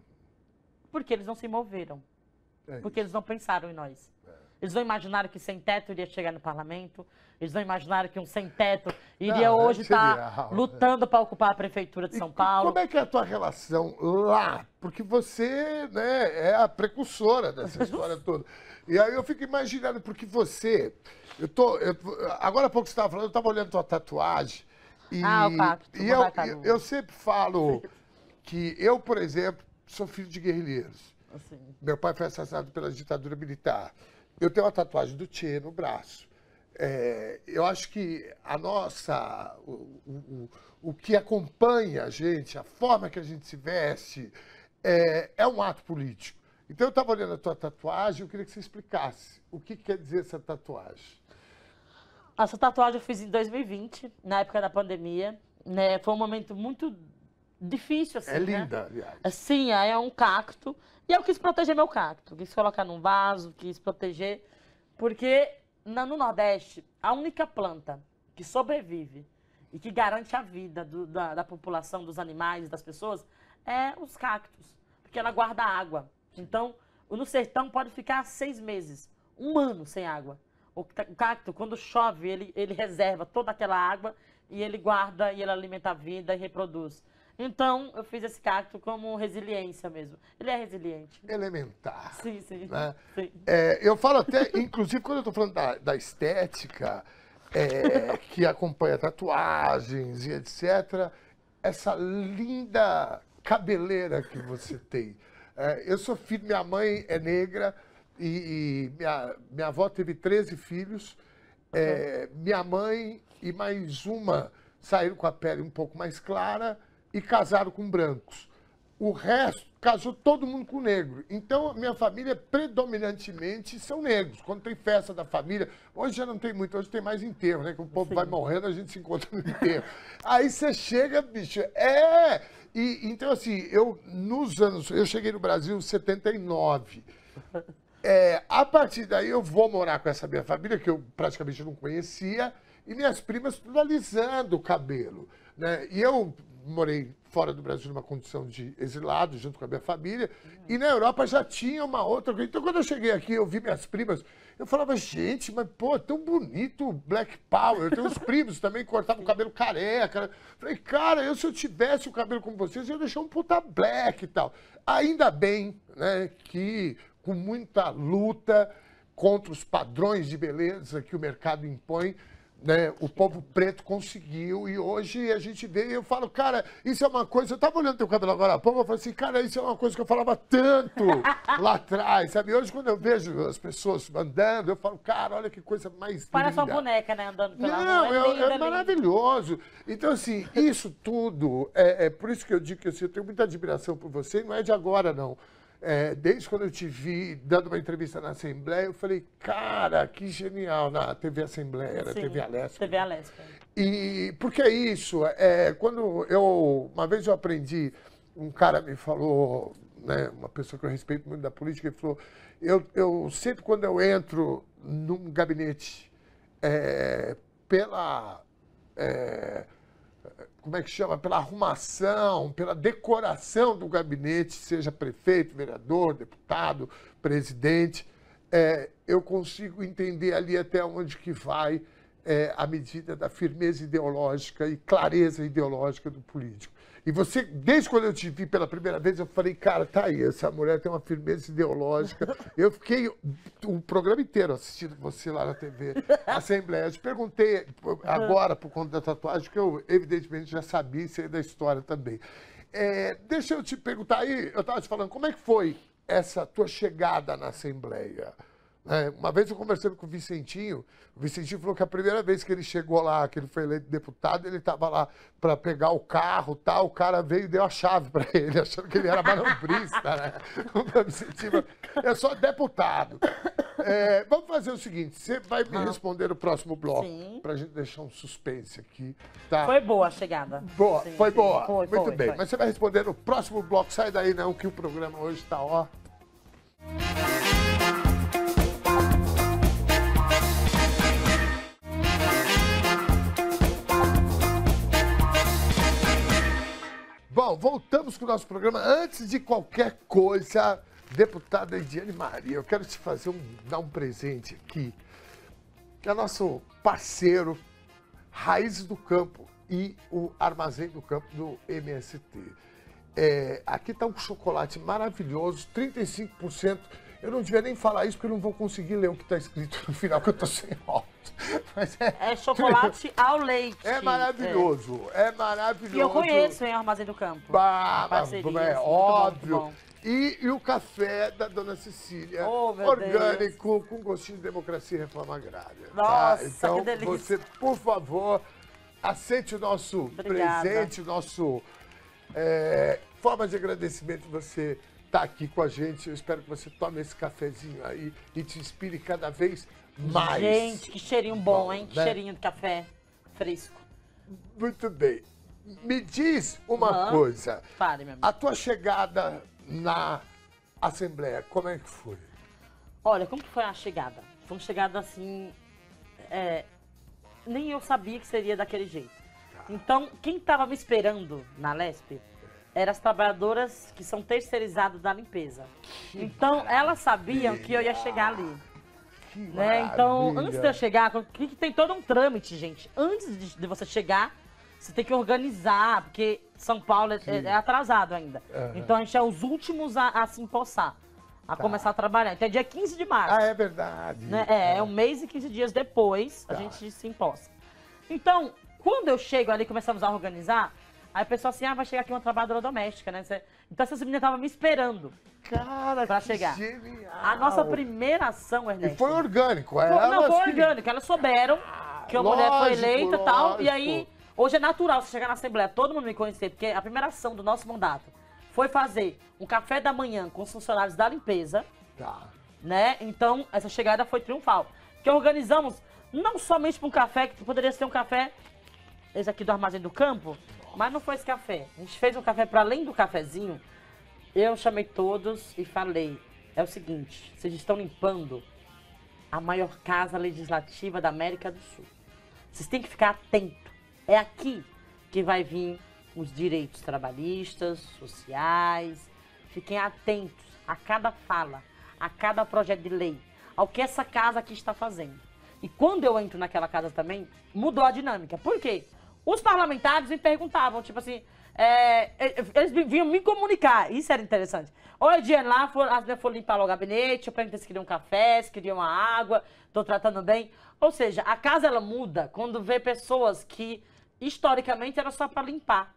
Porque eles não se moveram. Porque eles não pensaram em nós. Eles não imaginaram que sem teto iria chegar no parlamento. Eles não imanaram que um sem teto iria hoje estar lutando para ocupar a prefeitura de São Paulo. Como é que é a tua relação lá? Porque você, né, é a precursora dessa história toda. E aí eu fico imaginando, porque você... agora há pouco você estava falando, eu estava olhando tua tatuagem. E, o pacto. Eu sempre falo que eu, por exemplo, sou filho de guerrilheiros. Assim. Meu pai foi assassinado pela ditadura militar. Eu tenho uma tatuagem do Che no braço. Eu acho que a nossa, o que acompanha a gente, a forma que a gente se veste, é um ato político. Então, eu estava olhando a tua tatuagem, eu queria que você explicasse o que quer dizer essa tatuagem. Essa tatuagem eu fiz em 2020, na época da pandemia. Né? Foi um momento muito difícil, assim, É linda, né? aliás. Sim, aí é um cacto. E eu quis proteger meu cacto. Quis colocar num vaso, quis proteger. Porque no Nordeste, a única planta que sobrevive e que garante a vida da população, dos animais, das pessoas, é os cactos. Porque ela guarda água. Então, no sertão pode ficar 6 meses, 1 ano sem água. O cacto, quando chove, ele reserva toda aquela água e ele guarda e ele alimenta a vida e reproduz. Então, eu fiz esse cacto como resiliência mesmo. Ele é resiliente. Elementar. Sim, sim. Né? Sim. Eu falo até, inclusive, quando eu estou falando da estética, que acompanha tatuagens e etc., essa linda cabeleira que você tem. Eu sou filho, minha mãe é negra e minha avó teve 13 filhos. Minha mãe e mais uma saíram com a pele um pouco mais clara e casaram com brancos. O resto casou todo mundo com negro. Então, minha família predominantemente são negros. Quando tem festa da família, hoje já não tem muito, hoje tem mais enterro, né? Que o povo vai morrendo, a gente se encontra no enterro. Aí você chega, bicho, então, assim, eu cheguei no Brasil em 79. A partir daí eu vou morar com essa minha família, que eu praticamente não conhecia, e minhas primas tudo alisando o cabelo, né? E eu morei fora do Brasil numa condição de exilado, junto com a minha família, e na Europa já tinha uma outra coisa. Então, quando eu cheguei aqui, eu vi minhas primas, eu falava, gente, mas, pô, tão bonito o Black Power. Eu tenho uns primos também que cortavam o cabelo careca. Falei, cara, se eu tivesse o cabelo como vocês, eu ia deixar um puta black e tal. Ainda bem, né, que com muita luta contra os padrões de beleza que o mercado impõe, né, o povo preto conseguiu, e hoje a gente vê, eu falo, cara, isso é uma coisa, eu tava olhando teu cabelo agora há pouco, eu falei assim, cara, isso é uma coisa que eu falava tanto lá atrás, sabe? Hoje, quando eu vejo as pessoas andando, eu falo, cara, olha que coisa mais linda. Parece uma boneca, né, andando pela rua. Não, É maravilhoso. Então, assim, isso tudo, por isso que eu digo que assim, eu tenho muita admiração por você, e não é de agora, não. Desde quando eu te vi dando uma entrevista na Assembleia, eu falei, cara, que genial, na TV Assembleia, na TV Alesp. TV Alesp. E porque é isso, uma vez eu aprendi, um cara me falou, né, uma pessoa que eu respeito muito da política, ele falou, eu sempre quando eu entro num gabinete, como é que chama? Pela arrumação, pela decoração do gabinete, seja prefeito, vereador, deputado, presidente, eu consigo entender ali até onde que vai a medida da firmeza ideológica e clareza ideológica do político. E você, desde quando eu te vi pela primeira vez, eu falei, cara, tá aí, essa mulher tem uma firmeza ideológica. Eu fiquei o programa inteiro assistindo você lá na TV Assembleia. Eu te perguntei agora, por conta da tatuagem, que eu evidentemente já sabia isso aí da história também. Deixa eu te perguntar aí, eu estava te falando, como é que foi essa tua chegada na Assembleia? Uma vez eu conversando com o Vicentinho falou que a primeira vez que ele chegou lá, que ele foi eleito deputado, ele estava lá para pegar o carro, tal, o cara veio e deu a chave para ele, achando que ele era manobrista, né? O Vicentinho é só deputado. Vamos fazer o seguinte, você vai me responder no próximo bloco, para a gente deixar um suspense aqui. Tá? Foi boa a chegada. Boa, sim, foi sim. boa. Foi, muito bem, foi. mas você vai responder no próximo bloco, sai daí não, que o programa hoje está, ó. Bom, voltamos com o nosso programa. Antes de qualquer coisa, deputada Ediane Maria, eu quero te dar um presente aqui, que é nosso parceiro Raízes do Campo e o Armazém do Campo do MST. Aqui está um chocolate maravilhoso, 35%. Eu não devia nem falar isso, porque eu não vou conseguir ler o que está escrito no final, que eu estou sem óculos. Mas é chocolate ao leite. É maravilhoso, é maravilhoso. E eu conheço, hein, o Armazém do Campo. É óbvio. E o café da Dona Cecília, Oh, meu orgânico, com gostinho de democracia e reforma agrária. Nossa, Então, que delícia. você, por favor, aceite o nosso Obrigada. presente, nosso forma de agradecimento de você estar aqui com a gente. Eu espero que você tome esse cafezinho aí e te inspire cada vez mais. Gente, que cheirinho bom, hein? Que né? cheirinho de café fresco. Muito bem. Me diz uma coisa. Fale, meu amigo. A tua chegada na Assembleia, como é que foi? Olha, como que foi a chegada? Foi uma chegada assim... nem eu sabia que seria daquele jeito. Então, quem estava me esperando na Lesp eram as trabalhadoras que são terceirizadas da limpeza. Então, elas sabiam que eu ia chegar ali. Né? Então, antes de eu chegar, que tem todo um trâmite, gente. Antes de você chegar, você tem que organizar, porque São Paulo é atrasado ainda. Então, a gente é os últimos a se empossar, a começar a trabalhar. Então, é dia 15 de março. Ah, é verdade. Né? É um mês e 15 dias depois a gente se imposta. Então, quando eu chego ali, começamos a organizar, aí o pessoal assim, vai chegar aqui uma trabalhadora doméstica, né? Então, essa menina tava me esperando. Cara, pra que chegar. Genial. A nossa primeira ação, Ernesto. E foi orgânico. Não, foi orgânico. Elas souberam que a mulher foi eleita e tal. E aí, hoje é natural você chegar na Assembleia, todo mundo me conhecer, porque a primeira ação do nosso mandato foi fazer um café da manhã com os funcionários da limpeza. Né? Então, essa chegada foi triunfal. Que organizamos não somente para um café, que poderia ser um café, esse aqui do Armazém do Campo, mas não foi esse café. A gente fez um café para além do cafezinho. Eu chamei todos e falei, é o seguinte, vocês estão limpando a maior casa legislativa da América do Sul. Vocês têm que ficar atentos. É aqui que vai vir os direitos trabalhistas, sociais. Fiquem atentos a cada fala, a cada projeto de lei, ao que essa casa aqui está fazendo. E quando eu entro naquela casa também, mudou a dinâmica. Por quê? Os parlamentares me perguntavam, tipo assim, eles vinham me comunicar, isso era interessante. Oi, dia lá, as mulheres foram limpar o gabinete, eu perguntei se queriam um café, se queriam uma água, tô tratando bem. Ou seja, a casa ela muda quando vê pessoas que, historicamente, era só para limpar.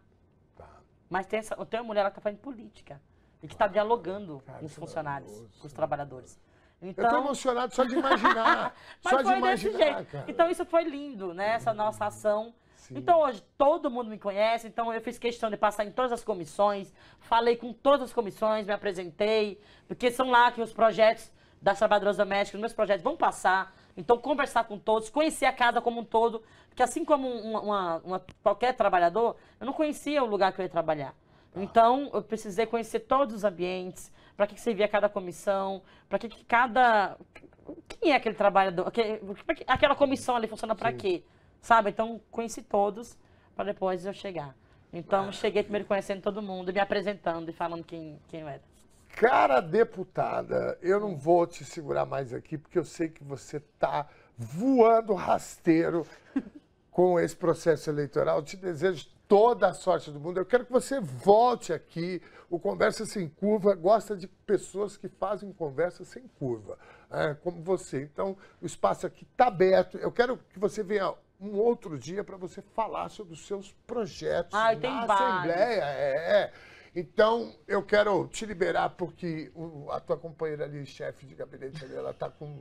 Mas tem uma mulher lá que tá fazendo política e que está dialogando com os funcionários, com os trabalhadores. Então, eu tô emocionado só de imaginar. mas só foi de desse imaginar, jeito. cara. Então isso foi lindo, né? Essa nossa ação. Sim. Então hoje todo mundo me conhece, então eu fiz questão de passar em todas as comissões, falei com todas as comissões, me apresentei, porque são lá que os projetos das trabalhadoras domésticas, os meus projetos vão passar. Então conversar com todos, conhecer a casa como um todo, porque assim como qualquer trabalhador, eu não conhecia o lugar que eu ia trabalhar. Então eu precisei conhecer todos os ambientes, para que servia cada comissão, para que cada... Quem é aquele trabalhador? Aquela comissão ali funciona para quê? Sabe? Então, conheci todos para depois eu chegar. Então, cheguei primeiro conhecendo todo mundo, me apresentando e falando quem eu era. Cara, deputada, eu não vou te segurar mais aqui, porque eu sei que você tá voando rasteiro com esse processo eleitoral. Eu te desejo toda a sorte do mundo. Eu quero que você volte aqui. O Conversa Sem Curva gosta de pessoas que fazem conversa sem curva, como você. Então, o espaço aqui está aberto. Eu quero que você venha um outro dia para você falar sobre os seus projetos na Assembleia. Então, eu quero te liberar porque a tua companheira ali, chefe de gabinete ali, ela está com...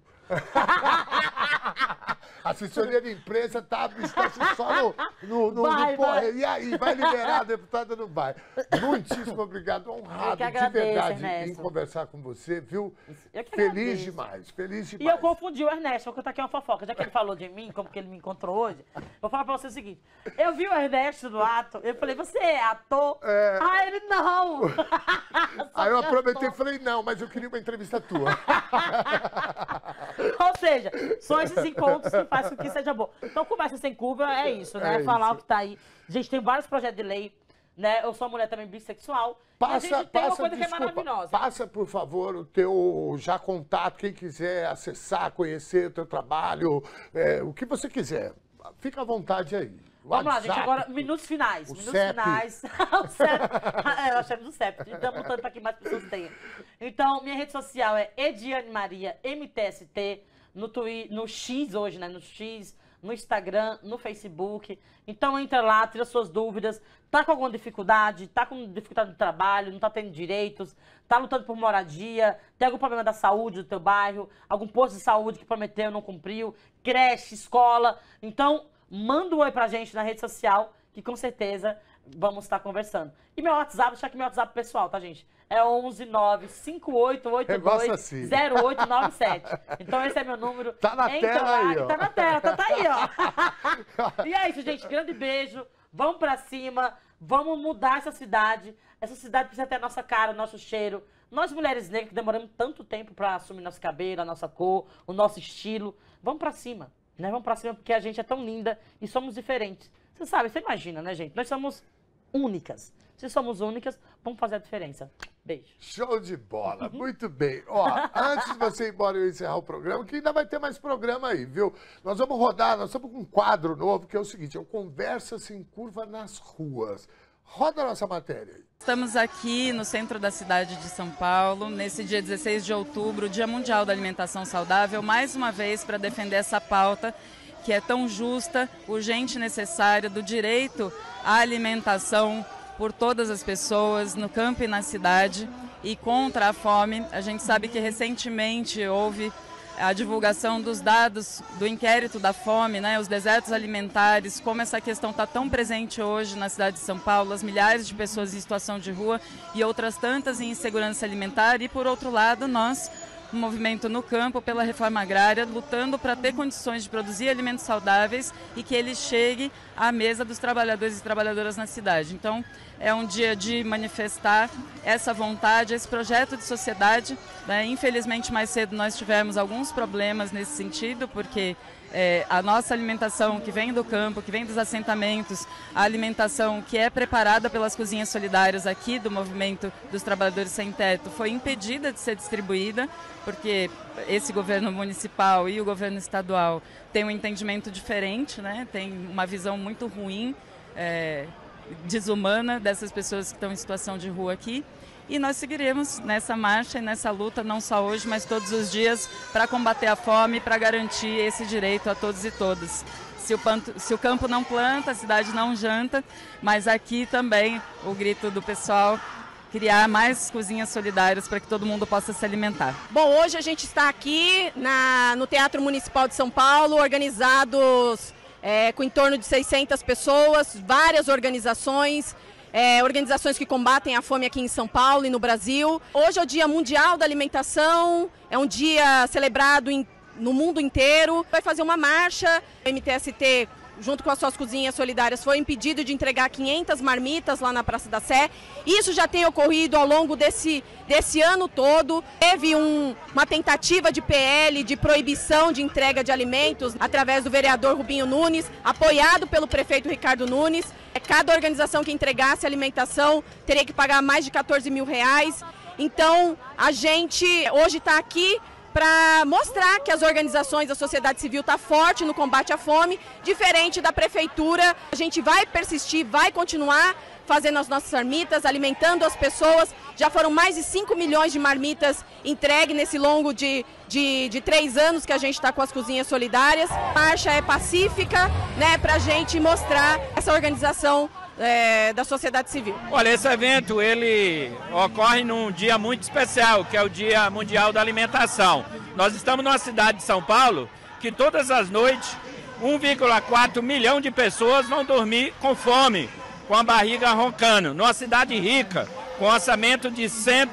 A assessoria de imprensa está só no porre. E aí, vai liberar a deputada no bairro. Muitíssimo obrigado, honrado de verdade em conversar com você, viu? Feliz demais, feliz demais. E eu confundi o Ernesto, vou contar aqui uma fofoca. Já que ele falou de mim, como que ele me encontrou hoje, vou falar pra você o seguinte. Eu vi o Ernesto no ato, eu falei, você é ator? Ah, ele não! Aí eu aproveitei e falei, não, mas eu queria uma entrevista tua. Ou seja, são esses encontros que fazem com que seja bom. Então, Conversa Sem Curva é isso, né? Falar o que tá aí. Gente, tem vários projetos de lei, né? Eu sou uma mulher também bissexual. A gente tem uma coisa que é maravilhosa. Passa, por favor, o teu contato, quem quiser acessar, conhecer o teu trabalho, o que você quiser. Fica à vontade aí. Vamos lá, gente, agora minutos finais. O Minutos CEP. Finais. O CEP. Nós chamamos do CEP. Estamos lutando para que mais pessoas tenham. Então, minha rede social é Ediane Maria MTST. No X hoje, né? No X, no Instagram, no Facebook. Então entra lá, tira suas dúvidas. Tá com alguma dificuldade? Tá com dificuldade no trabalho? Não tá tendo direitos? Tá lutando por moradia? Tem algum problema da saúde do teu bairro? Algum posto de saúde que prometeu, não cumpriu? Creche, escola? Então, manda um oi pra gente na rede social, que com certeza vamos estar conversando. E meu WhatsApp, deixa aqui meu WhatsApp pessoal, tá, gente? É 11958820897. Então esse é meu número. Tá na Entra tela lá, aí, ó. tá na tela, tá aí, ó. E é isso, gente. Grande beijo. Vamos pra cima. Vamos mudar essa cidade. Essa cidade precisa ter a nossa cara, o nosso cheiro. Nós, mulheres negras, que demoramos tanto tempo pra assumir nosso cabelo, a nossa cor, o nosso estilo. Vamos pra cima, né? Vamos pra cima porque a gente é tão linda e somos diferentes. Você sabe, você imagina, né, gente? Nós somos únicas. Se somos únicas, vamos fazer a diferença. Beijo. Show de bola, muito bem. Ó, antes de você ir embora e eu encerrar o programa, que ainda vai ter mais programa aí, viu? Nós vamos rodar, nós estamos com um quadro novo, que é o seguinte, é o Conversa Sem Curva nas Ruas. Roda a nossa matéria aí. Estamos aqui no centro da cidade de São Paulo, nesse dia 16 de outubro, Dia Mundial da Alimentação Saudável, mais uma vez para defender essa pauta que é tão justa, urgente e necessária, do direito à alimentação por todas as pessoas, no campo e na cidade, e contra a fome. A gente sabe que recentemente houve a divulgação dos dados do inquérito da fome, né, os desertos alimentares, como essa questão está tão presente hoje na cidade de São Paulo, as milhares de pessoas em situação de rua e outras tantas em insegurança alimentar. E, por outro lado, nós, um movimento no campo pela reforma agrária, lutando para ter condições de produzir alimentos saudáveis e que ele chegue à mesa dos trabalhadores e trabalhadoras na cidade. Então, é um dia de manifestar essa vontade, esse projeto de sociedade, né? Infelizmente, mais cedo nós tivemos alguns problemas nesse sentido, porque a nossa alimentação que vem do campo, que vem dos assentamentos, a alimentação que é preparada pelas cozinhas solidárias aqui do movimento dos trabalhadores sem teto, foi impedida de ser distribuída, porque esse governo municipal e o governo estadual têm um entendimento diferente, né? Tem uma visão muito ruim, desumana dessas pessoas que estão em situação de rua aqui. E nós seguiremos nessa marcha e nessa luta, não só hoje, mas todos os dias, para combater a fome, para garantir esse direito a todos e todas. Se o campo não planta, a cidade não janta, mas aqui também o grito do pessoal, criar mais cozinhas solidárias para que todo mundo possa se alimentar. Bom, hoje a gente está aqui no Teatro Municipal de São Paulo, organizados com em torno de 600 pessoas, várias organizações, organizações que combatem a fome aqui em São Paulo e no Brasil. Hoje é o Dia Mundial da Alimentação, é um dia celebrado no mundo inteiro. Vai fazer uma marcha, o MTST, junto com as suas cozinhas solidárias, foi impedido de entregar 500 marmitas lá na Praça da Sé. Isso já tem ocorrido ao longo desse ano todo. Teve uma tentativa de PL de proibição de entrega de alimentos através do vereador Rubinho Nunes, apoiado pelo prefeito Ricardo Nunes. Cada organização que entregasse alimentação teria que pagar mais de 14 mil reais. Então, a gente hoje está aqui para mostrar que as organizações da sociedade civil estão forte no combate à fome, diferente da prefeitura. A gente vai persistir, vai continuar fazendo as nossas marmitas, alimentando as pessoas. Já foram mais de 5 milhões de marmitas entregues nesse longo de 3 anos que a gente está com as cozinhas solidárias. A marcha é pacífica, né, para a gente mostrar essa organização da sociedade civil. Olha, esse evento ele ocorre num dia muito especial, que é o Dia Mundial da Alimentação. Nós estamos numa cidade de São Paulo que todas as noites 1,4 milhão de pessoas vão dormir com fome, com a barriga roncando. Numa cidade rica, com orçamento de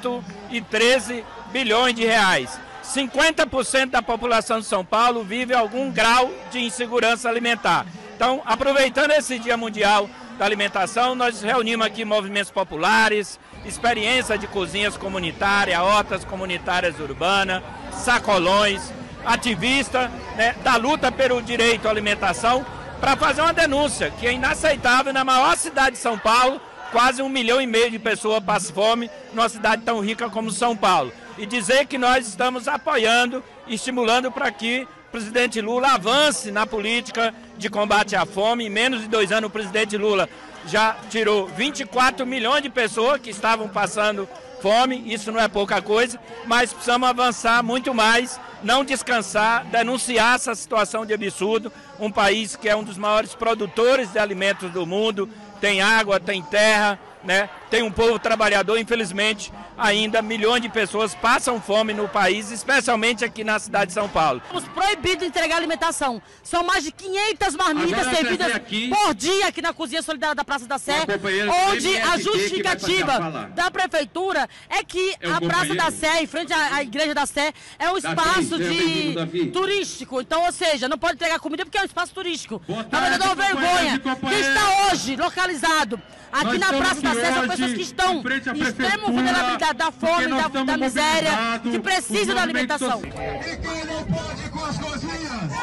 113 bilhões de reais. 50% da população de São Paulo vive algum grau de insegurança alimentar. Então, aproveitando esse Dia Mundial da Alimentação, nós reunimos aqui movimentos populares, experiência de cozinhas comunitárias, hortas comunitárias urbanas, sacolões, ativistas, né, da luta pelo direito à alimentação, para fazer uma denúncia que é inaceitável na maior cidade de São Paulo, quase 1,5 milhão de pessoas passam fome numa cidade tão rica como São Paulo. E dizer que nós estamos apoiando, estimulando para que o presidente Lula avance na política de combate à fome. Em menos de 2 anos, o presidente Lula já tirou 24 milhões de pessoas que estavam passando fome, isso não é pouca coisa, mas precisamos avançar muito mais, não descansar, denunciar essa situação de absurdo. Um país que é um dos maiores produtores de alimentos do mundo, tem água, tem terra, né? Tem um povo trabalhador, infelizmente, ainda milhões de pessoas passam fome no país, especialmente aqui na cidade de São Paulo. Estamos proibidos de entregar alimentação. São mais de 500 marmitas servidas por dia aqui na Cozinha Solidária da Praça da Sé, onde a justificativa da prefeitura é que a Praça da Sé, em frente à Igreja da Sé, é um espaço turístico. Então, ou seja, não pode entregar comida porque é um espaço turístico. Na verdade, é uma vergonha. Quem está hoje localizado aqui na Praça da Sé são pessoas que estão em extrema vulnerabilidade da fome, da miséria, que precisam da alimentação. E quem não pode com as cozinhas?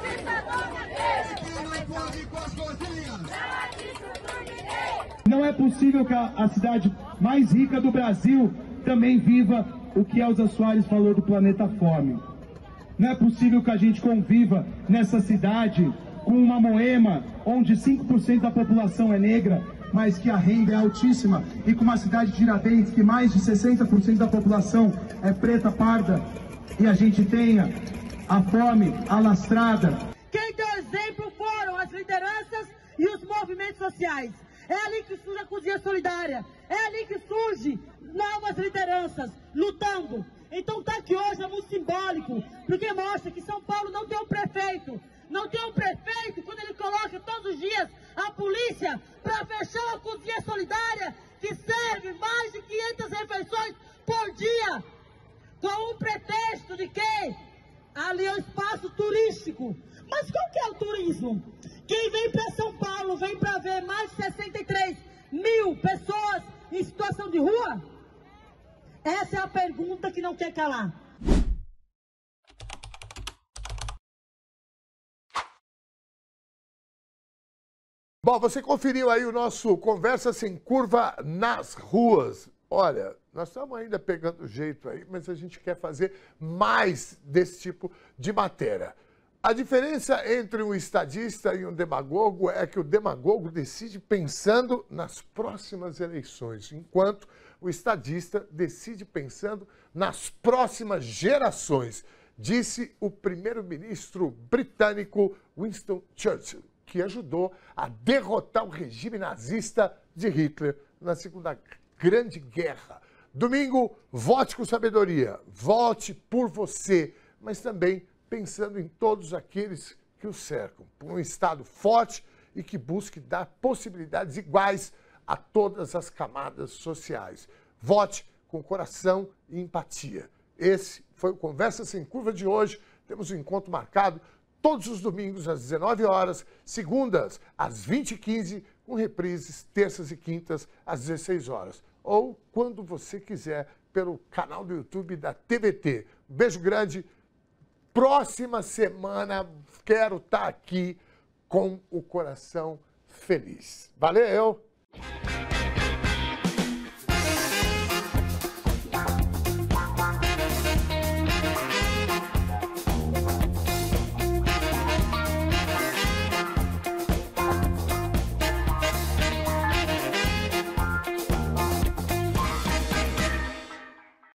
Não é possível que a cidade mais rica do Brasil também viva o que Elza Soares falou do planeta fome. Não é possível que a gente conviva nessa cidade com uma Moema, onde 5% da população é negra, mas que a renda é altíssima, e com uma cidade de Tiradentes que mais de 60% da população é preta, parda, e a gente tenha a fome alastrada. Quem deu exemplo foram as lideranças e os movimentos sociais. É ali que surge a Cozinha Solidária, é ali que surge novas lideranças lutando. Então tá aqui hoje é muito simbólico, porque mostra que São Paulo não tem um prefeito. Não tem um prefeito quando ele coloca todos os dias a polícia para fechar a Cozinha Solidária, que serve mais de 500 refeições por dia, com um pretexto de que ali é um espaço turístico. Mas qual que é o turismo? Quem vem para São Paulo vem para ver mais de 63 mil pessoas em situação de rua? Essa é a pergunta que não quer calar. Bom, você conferiu aí o nosso Conversa Sem Curva nas ruas. Olha, nós estamos ainda pegando jeito aí, mas a gente quer fazer mais desse tipo de matéria. A diferença entre um estadista e um demagogo é que o demagogo decide pensando nas próximas eleições, enquanto o estadista decide pensando nas próximas gerações, disse o primeiro-ministro britânico Winston Churchill, que ajudou a derrotar o regime nazista de Hitler na Segunda Grande Guerra. Domingo, vote com sabedoria, vote por você, mas também pensando em todos aqueles que o cercam, por um Estado forte e que busque dar possibilidades iguais a todas as camadas sociais. Vote com coração e empatia. Esse foi o Conversa Sem Curva de hoje. Temos um encontro marcado todos os domingos às 19 horas, segundas às 20h15, com reprises terças e quintas às 16 horas. Ou quando você quiser, pelo canal do YouTube da TVT. Um beijo grande. Próxima semana quero estar aqui com o coração feliz. Valeu!